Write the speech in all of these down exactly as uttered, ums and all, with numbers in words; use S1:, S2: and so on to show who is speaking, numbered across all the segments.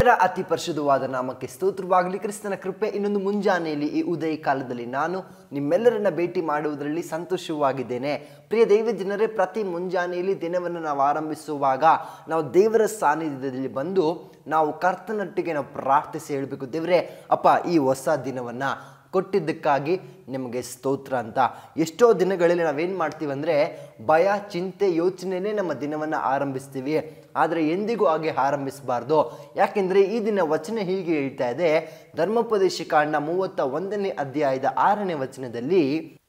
S1: ದೇವರ ಅತಿ ಪರಿಶುದ್ಧವಾದ ನಾಮಕ್ಕೆ ಸ್ತೋತ್ರವಾಗಲಿ. ಕ್ರಿಸ್ತನ ಕೃಪೆ ಇನ್ನೊಂದು ಮುಂಜಾನೆಯಲ್ಲಿ ಈ ಉದಯ ಕಾಲದಲ್ಲಿ ನಾನು ನಿಮ್ಮೆಲ್ಲರನ್ನ ಭೇಟಿ ಮಾಡುವುದರಲ್ಲಿ ಸಂತೋಷವಾಗಿದ್ದೇನೆ. ಪ್ರಿಯ ದೈವ ಜನರೇ, ಪ್ರತಿ ಮುಂಜಾನೆಯಲ್ಲಿ ದಿನವನ್ನು ನಾವು ಆರಂಭಿಸುವಾಗ ನಾವು ದೇವರ ಸಾನ್ನಿಧ್ಯದಲ್ಲಿ ಬಂದು ನಾವು ಕರ್ತನೊಟ್ಟಿಗೆ ನಾವು ಪ್ರಾರ್ಥಿಸಿ ಹೇಳಬೇಕು, ದೇವರೇ ಅಪ್ಪ ಈ ಹೊಸ ದಿನವನ್ನು ಕೊಟ್ಟಿದ್ದಕ್ಕಾಗಿ ನಿಮಗೆ ಸ್ತೋತ್ರ ಅಂತ. ಎಷ್ಟೋ ದಿನಗಳಲ್ಲಿ ನಾವೇನು ಮಾಡ್ತೀವಿ ಅಂದರೆ ಭಯ, ಚಿಂತೆ, ಯೋಚನೆಯೇ ನಮ್ಮ ದಿನವನ್ನು ಆರಂಭಿಸ್ತೀವಿ. ಆದರೆ ಎಂದಿಗೂ ಹಾಗೆ ಆರಂಭಿಸಬಾರ್ದು. ಯಾಕೆಂದರೆ ಈ ದಿನ ವಚನ ಹೀಗೆ ಹೇಳ್ತಾ ಇದೆ, ಧರ್ಮೋಪದೇಶ ಕಾಂಡ ಮೂವತ್ತ ಒಂದನೇ ಅಧ್ಯಾಯದ ಆರನೇ ವಚನದಲ್ಲಿ,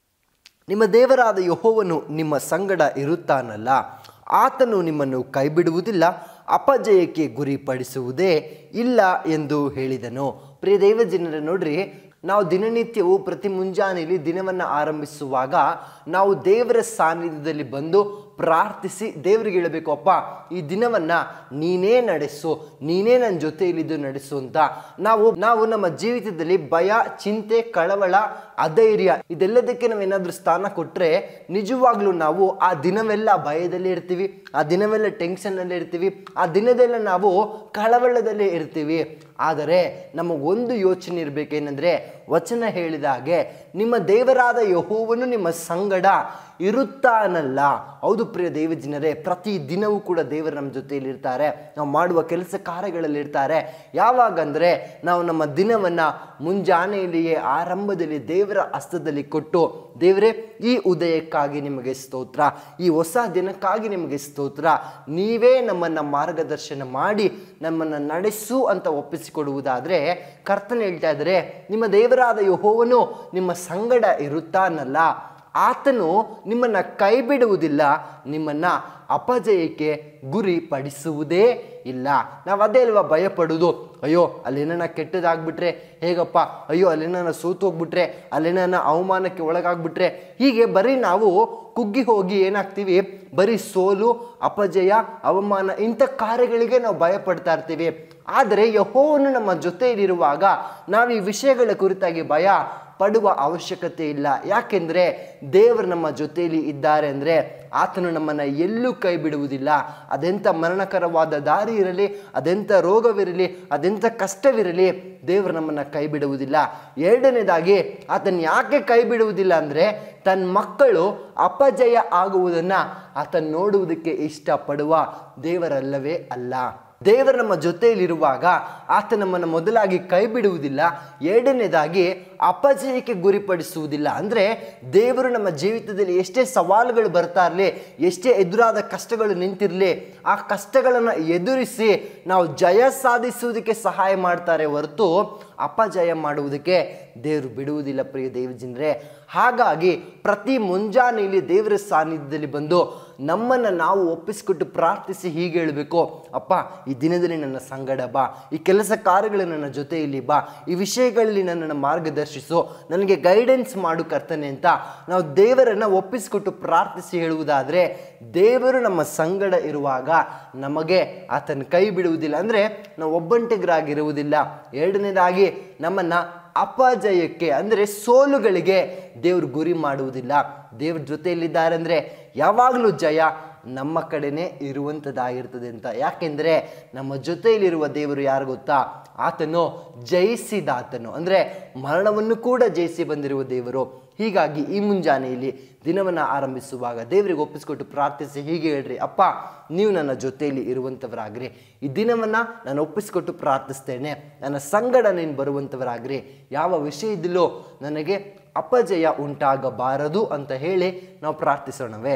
S1: ನಿಮ್ಮ ದೇವರಾದ ಯೆಹೋವನು ನಿಮ್ಮ ಸಂಗಡ ಇರುತ್ತಾನಲ್ಲ, ಆತನು ನಿಮ್ಮನ್ನು ಕೈಬಿಡುವುದಿಲ್ಲ, ಅಪಜಯಕ್ಕೆ ಗುರಿಪಡಿಸುವುದೇ ಇಲ್ಲ ಎಂದು ಹೇಳಿದನು. ಪ್ರಿಯ ದೈವ ಜನರೇ, ನೋಡ್ರಿ, ನಾವು ದಿನನಿತ್ಯವೂ ಪ್ರತಿ ಮುಂಜಾನೆಯಲ್ಲಿ ದಿನವನ್ನು ಆರಂಭಿಸುವಾಗ ನಾವು ದೇವರ ಸಾನ್ನಿಧ್ಯದಲ್ಲಿ ಬಂದು ಪ್ರಾರ್ಥಿಸಿ ದೇವರಿಗೆ ಹೇಳಬೇಕು, ಅಪ್ಪ ಈ ದಿನವನ್ನು ನೀನೇ ನಡೆಸು, ನೀನೇ ನನ್ನ ಜೊತೆಯಲ್ಲಿದ್ದು ನಡೆಸು ಅಂತ. ನಾವು ನಾವು ನಮ್ಮ ಜೀವಿತದಲ್ಲಿ ಭಯ, ಚಿಂತೆ, ಕಳವಳ, ಅಧೈರ್ಯ ಇದೆಲ್ಲದಕ್ಕೆ ನಾವೇನಾದರೂ ಸ್ಥಾನ ಕೊಟ್ಟರೆ ನಿಜವಾಗ್ಲೂ ನಾವು ಆ ದಿನವೆಲ್ಲ ಭಯದಲ್ಲೇ ಇರ್ತೀವಿ, ಆ ದಿನವೆಲ್ಲ ಟೆನ್ಷನ್ನಲ್ಲಿ ಇರ್ತೀವಿ, ಆ ದಿನದೆಲ್ಲ ನಾವು ಕಳವಳದಲ್ಲೇ ಇರ್ತೀವಿ. ಆದರೆ ನಮಗೊಂದು ಯೋಚನೆ ಇರಬೇಕೇನೆಂದರೆ, ವಚನ ಹೇಳಿದ ಹಾಗೆ ನಿಮ್ಮ ದೇವರಾದ ಯೆಹೋವನು ನಿಮ್ಮ ಸಂಗಡ ಇರುತ್ತಾನಲ್ಲ. ಹೌದು ಪ್ರಿಯ ದೈವ ಜನರೇ, ಪ್ರತಿ ದಿನವೂ ಕೂಡ ದೇವರು ನಮ್ಮ ಜೊತೆಯಲ್ಲಿ ಇರ್ತಾರೆ. ನಾವು ಮಾಡುವ ಕೆಲಸ ಕಾರ್ಯಗಳಲ್ಲಿ ಇರ್ತಾರೆ. ಯಾವಾಗಂದರೆ ನಾವು ನಮ್ಮ ದಿನವನ್ನು ಮುಂಜಾನೆಯಲ್ಲಿಯೇ ಆರಂಭದಲ್ಲಿ ದೇವರ ಹಸ್ತದಲ್ಲಿ ಕೊಟ್ಟು, ದೇವರೇ ಈ ಉದಯಕ್ಕಾಗಿ ನಿಮಗೆ ಸ್ತೋತ್ರ, ಈ ಹೊಸ ದಿನಕ್ಕಾಗಿ ನಿಮಗೆ ಸ್ತೋತ್ರ, ನೀವೇ ನಮ್ಮನ್ನು ಮಾರ್ಗದರ್ಶನ ಮಾಡಿ ನಮ್ಮನ್ನು ನಡೆಸು ಅಂತ ಒಪ್ಪಿಸಿಕೊಡುವುದಾದರೆ, ಕರ್ತನ ಹೇಳ್ತಾ ಇದ್ದಾರೆ, ನಿಮ್ಮ ದೇವರಾದ ಯೆಹೋವನು ನಿಮ್ಮ ಸಂಗಡ ಇರುತ್ತಾನಲ್ಲ, ಆತನು ನಿಮ್ಮನ್ನು ಕೈ ಬಿಡುವುದಿಲ್ಲ, ನಿಮ್ಮನ್ನು ಅಪಜಯಕ್ಕೆ ಗುರಿಪಡಿಸುವುದೇ ಇಲ್ಲ. ನಾವು ಅದೇ ಅಲ್ವಾ ಭಯಪಡುವುದು, ಅಯ್ಯೋ ಅಲ್ಲೇನ ಕೆಟ್ಟದಾಗ್ಬಿಟ್ರೆ ಹೇಗಪ್ಪ, ಅಯ್ಯೋ ಅಲ್ಲೇನ ಸೋತು ಹೋಗ್ಬಿಟ್ರೆ, ಅಲ್ಲೇನ ಅವಮಾನಕ್ಕೆ ಒಳಗಾಗ್ಬಿಟ್ರೆ, ಹೀಗೆ ಬರೀ ನಾವು ಕುಗ್ಗಿ ಹೋಗಿ ಏನಾಗ್ತೀವಿ, ಬರೀ ಸೋಲು, ಅಪಜಯ, ಅವಮಾನ ಇಂಥ ಕಾರ್ಯಗಳಿಗೆ ನಾವು ಭಯಪಡ್ತಾ ಇರ್ತೀವಿ. ಆದರೆ ಯೆಹೋವನು ನಮ್ಮ ಜೊತೆಯಲ್ಲಿರುವಾಗ ನಾವು ಈ ವಿಷಯಗಳ ಕುರಿತಾಗಿ ಭಯ ಪಡುವ ಅವಶ್ಯಕತೆ ಇಲ್ಲ. ಯಾಕೆಂದರೆ ದೇವರು ನಮ್ಮ ಜೊತೆಯಲ್ಲಿ ಇದ್ದಾರೆ ಅಂದರೆ ಆತನು ನಮ್ಮನ್ನು ಎಲ್ಲೂ ಕೈ ಬಿಡುವುದಿಲ್ಲ. ಅದೆಂಥ ಮರಣಕರವಾದ ದಾರಿ ಇರಲಿ, ಅದೆಂಥ ರೋಗವಿರಲಿ, ಅದೆಂಥ ಕಷ್ಟವಿರಲಿ, ದೇವರು ನಮ್ಮನ್ನು ಕೈ ಬಿಡುವುದಿಲ್ಲ. ಎರಡನೇದಾಗಿ ಆತನು ಯಾಕೆ ಕೈ ಬಿಡುವುದಿಲ್ಲ ಅಂದರೆ, ತನ್ನ ಮಕ್ಕಳು ಅಪಜಯ ಆಗುವುದನ್ನು ಆತನು ನೋಡುವುದಕ್ಕೆ ಇಷ್ಟಪಡುವ ದೇವರಲ್ಲವೇ ಅಲ್ಲ. ದೇವರು ನಮ್ಮ ಜೊತೆಯಲ್ಲಿರುವಾಗ ಆತ ನಮ್ಮನ್ನು ಮೊದಲಾಗಿ ಕೈ ಬಿಡುವುದಿಲ್ಲ, ಎರಡನೇದಾಗಿ ಅಪಜಯಕ್ಕೆ ಗುರಿಪಡಿಸುವುದಿಲ್ಲ. ಅಂದರೆ ದೇವರು ನಮ್ಮ ಜೀವಿತದಲ್ಲಿ ಎಷ್ಟೇ ಸವಾಲುಗಳು ಬರ್ತಾ ಇರಲಿ, ಎಷ್ಟೇ ಎದುರಾದ ಕಷ್ಟಗಳು ನಿಂತಿರಲಿ, ಆ ಕಷ್ಟಗಳನ್ನು ಎದುರಿಸಿ ನಾವು ಜಯ ಸಾಧಿಸುವುದಕ್ಕೆ ಸಹಾಯ ಮಾಡ್ತಾರೆ ಹೊರತು ಅಪಜಯ ಮಾಡುವುದಕ್ಕೆ ದೇವರು ಬಿಡುವುದಿಲ್ಲ. ಪ್ರಿಯ ದೇವ ಜನರೇ, ಹಾಗಾಗಿ ಪ್ರತಿ ಮುಂಜಾನೆಯಲ್ಲಿ ದೇವರ ಸಾನ್ನಿಧ್ಯದಲ್ಲಿ ಬಂದು ನಮ್ಮನ್ನು ನಾವು ಒಪ್ಪಿಸಿಕೊಟ್ಟು ಪ್ರಾರ್ಥಿಸಿ ಹೀಗೆ ಹೇಳಬೇಕು, ಅಪ್ಪ ಈ ದಿನದಲ್ಲಿ ನನ್ನ ಸಂಗಡ ಬಾ, ಈ ಕೆಲಸ ಕಾರ್ಯಗಳು ನನ್ನ ಜೊತೆಯಲ್ಲಿ ಬಾ, ಈ ವಿಷಯಗಳಲ್ಲಿ ನನ್ನನ್ನು ಮಾರ್ಗದರ್ಶಿಸು, ನನಗೆ ಗೈಡೆನ್ಸ್ ಮಾಡು ಕರ್ತನೆ ಅಂತ ನಾವು ದೇವರನ್ನು ಒಪ್ಪಿಸಿಕೊಟ್ಟು ಪ್ರಾರ್ಥಿಸಿ ಹೇಳುವುದಾದರೆ, ದೇವರು ನಮ್ಮ ಸಂಗಡ ಇರುವಾಗ ನಮಗೆ ಆತನ ಕೈ ಬಿಡುವುದಿಲ್ಲ. ಅಂದರೆ ನಾವು ಒಬ್ಬಂಟಿಗರಾಗಿರುವುದಿಲ್ಲ. ಎರಡನೇದಾಗಿ ನಮ್ಮನ್ನು ಅಪಜಯಕ್ಕೆ ಅಂದರೆ ಸೋಲುಗಳಿಗೆ ದೇವರು ಗುರಿ ಮಾಡುವುದಿಲ್ಲ. ದೇವ್ರ ಜೊತೆಯಲ್ಲಿದ್ದಾರೆ ಅಂದರೆ ಯಾವಾಗಲೂ ಜಯ ನಮ್ಮ ಕಡೆನೇ ಇರುವಂಥದ್ದಾಗಿರ್ತದೆ ಅಂತ. ಯಾಕೆಂದರೆ ನಮ್ಮ ಜೊತೆಯಲ್ಲಿರುವ ದೇವರು ಯಾರು ಗೊತ್ತಾ? ಆತನು ಜಯಿಸಿದಾತನು, ಅಂದರೆ ಮರಣವನ್ನು ಕೂಡ ಜಯಿಸಿ ಬಂದಿರುವ ದೇವರು. ಹೀಗಾಗಿ ಈ ಮುಂಜಾನೆಯಲ್ಲಿ ದಿನವನ್ನು ಆರಂಭಿಸುವಾಗ ದೇವರಿಗೆ ಒಪ್ಪಿಸಿಕೊಟ್ಟು ಪ್ರಾರ್ಥಿಸಿ ಹೀಗೆ ಹೇಳ್ರಿ, ಅಪ್ಪ ನೀವು ನನ್ನ ಜೊತೆಯಲ್ಲಿ ಇರುವಂಥವರಾಗ್ರಿ, ಈ ದಿನವನ್ನು ನಾನು ಒಪ್ಪಿಸಿಕೊಟ್ಟು ಪ್ರಾರ್ಥಿಸ್ತೇನೆ, ನನ್ನ ಸಂಗಡ ನೀನು ಬರುವಂಥವರಾಗ್ರಿ, ಯಾವ ವಿಷಯದಲ್ಲೂ ನನಗೆ ಅಪಜಯ ಉಂಟಾಗಬಾರದು ಅಂತ ಹೇಳಿ ನಾವು ಪ್ರಾರ್ಥಿಸೋಣವೇ.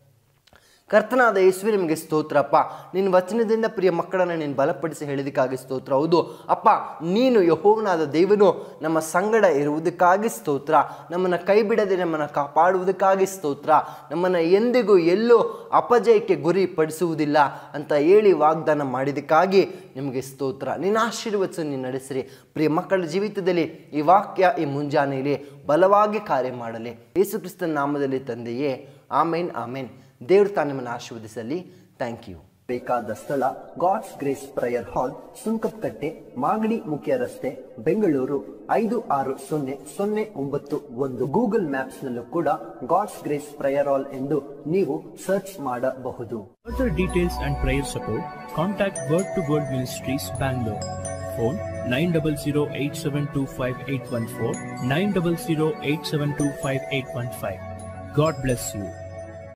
S1: ಕರ್ತನಾದ ಯೇಸುವೆ ನಿಮಗೆ ಸ್ತೋತ್ರಪ್ಪ, ನಿನ್ನ ವಚನದಿಂದ ಪ್ರಿಯ ಮಕ್ಕಳನ್ನು ನೀನು ಬಲಪಡಿಸಿ ಹೇಳಿದಕ್ಕಾಗಿ ಸ್ತೋತ್ರ. ಹೌದು ಅಪ್ಪ, ನೀನು ಯೆಹೋವನಾದ ದೇವನು ನಮ್ಮ ಸಂಗಡ ಇರುವುದಕ್ಕಾಗಿ ಸ್ತೋತ್ರ, ನಮ್ಮನ್ನು ಕೈ ಬಿಡದೆ ನಮ್ಮನ್ನು ಕಾಪಾಡುವುದಕ್ಕಾಗಿ ಸ್ತೋತ್ರ, ನಮ್ಮನ್ನು ಎಂದಿಗೂ ಎಲ್ಲೂ ಅಪಜಯಕ್ಕೆ ಗುರಿ ಪಡಿಸುವುದಿಲ್ಲ ಅಂತ ಹೇಳಿ ವಾಗ್ದಾನ ಮಾಡಿದಕ್ಕಾಗಿ ನಿಮಗೆ ಸ್ತೋತ್ರ. ನಿನ್ನ ಆಶೀರ್ವದಿಸಿ ನೀನು ನಡೆಸಿರಿ. ಪ್ರಿಯ ಮಕ್ಕಳ ಜೀವಿತದಲ್ಲಿ ಈ ವಾಕ್ಯ ಈ ಮುಂಜಾನೆಯಲ್ಲಿ ಬಲವಾಗಿ ಕಾರ್ಯ ಮಾಡಲಿ. ಯೇಸು ಕ್ರಿಸ್ತನ ನಾಮದಲ್ಲಿ ತಂದೆಯೇ, ಆಮೇನ್ ಆಮೇನ್. ದೇವರು ತಾನು ನಿಮ್ಮನ್ನು ಆಶೀರ್ವದಿಸಲಿ. Thank you. ಬೇಕಾದ ಸ್ಥಳ God's Grace Prayer Hall, Sunkadakatte, Magadi ಮುಖ್ಯ ರಸ್ತೆ, ಬೆಂಗಳೂರು ಐದು ಆರು ಸೊನ್ನೆ ಸೊನ್ನೆ ಒಂಬತ್ತು ಒಂದು. ಗೂಗಲ್ ಮ್ಯಾಪ್ಸ್ ನಲ್ಲೂ ಕೂಡ ಗಾಡ್ಸ್ ಗ್ರೇಸ್ ಪ್ರೇಯರ್ ಹಾಲ್ ಎಂದು ನೀವು ಸರ್ಚ್ ಮಾಡಬಹುದು.
S2: Further details and prayer support, contact Word to Word Ministries, Bangalore. Phone nine zero zero eight seven two five eight one four, nine zero zero eight seven two five eight one five. God bless you.